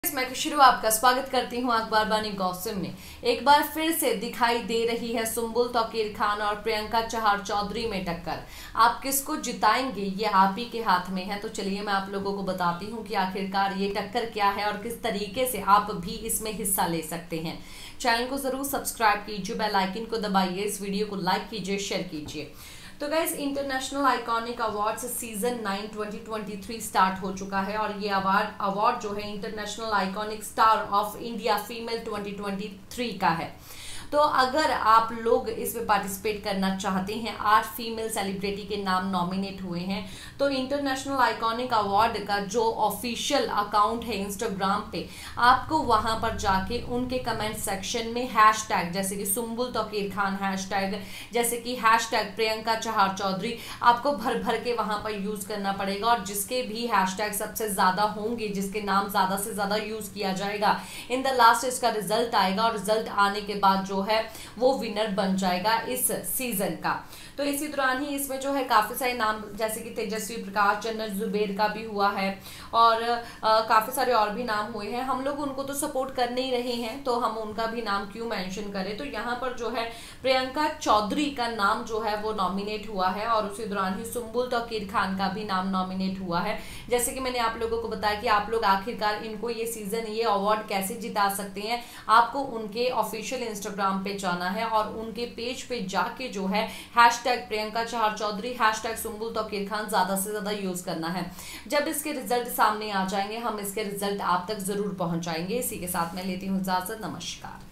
मैं खुशरू आपका स्वागत करती हूं अखबार बानी गॉसिप में। एक बार फिर से दिखाई दे रही है सुंबुल तौकीर खान और प्रियंका चहार चौधरी में टक्कर। आप किसको जिताएंगे ये आप ही के हाथ में है। तो चलिए मैं आप लोगों को बताती हूं कि आखिरकार ये टक्कर क्या है और किस तरीके से आप भी इसमें हिस्सा ले सकते हैं। चैनल को जरूर सब्सक्राइब कीजिए, बेल आइकन को दबाइए, इस वीडियो को लाइक कीजिए, शेयर कीजिए। तो guys international iconic awards season 9 2023 start हो चुका है और ये अवार्ड जो है international iconic star of India female 2023 का है। तो अगर आप लोग इसमें पार्टिसिपेट करना चाहते हैं, 8 फीमेल सेलिब्रिटी के नाम नॉमिनेट हुए हैं। तो इंटरनेशनल आइकॉनिक अवार्ड का जो ऑफिशियल अकाउंट है इंस्टाग्राम पे, आपको वहां पर जाके उनके कमेंट सेक्शन में हैशटैग जैसे कि सुंबुल तौकीर खान हैशटैग, जैसे कि हैशटैग प्रियंका चहार चौधरी, आपको भर भर के वहां पर यूज करना पड़ेगा। और जिसके भी हैशटैग सबसे ज्यादा होंगे, जिसके नाम ज्यादा से ज्यादा यूज किया जाएगा, इन द लास्ट इसका रिजल्ट आएगा और रिजल्ट आने के बाद जो है वो विनर बन जाएगा इस सीजन का। तो इसी दौरान ही इसमें जो है काफी सारे नाम जैसे कि तेजस्वी प्रकाश, जन्नत जुबेर का भी हुआ है और काफी सारे और भी नाम हुए हैं। हम लोग उनको तो सपोर्ट कर नहीं रहे हैं, तो हम उनका भी नाम क्यों मेंशन करें। तो यहाँ पर जो है प्रियंका चौधरी का नाम जो है वो नॉमिनेट हुआ है और उसी दौरान ही सुंबुल तौकीर खान का भी नाम नॉमिनेट हुआ है। जैसे कि मैंने आप लोगों को बताया कि आप लोग आखिरकार इनको ये सीजन, ये अवार्ड कैसे जिता सकते हैं। आपको उनके ऑफिशियल इंस्टाग्राम पे जाना है और उनके पेज पे जाके जो है हैशटैग प्रियंका चहार चौधरी, हैशटैग सुंबुल तौकीर खान ज्यादा से ज्यादा यूज करना है। जब इसके रिजल्ट सामने आ जाएंगे, हम इसके रिजल्ट आप तक जरूर पहुंचाएंगे। इसी के साथ मैं लेती हूँ इजाजत। नमस्कार।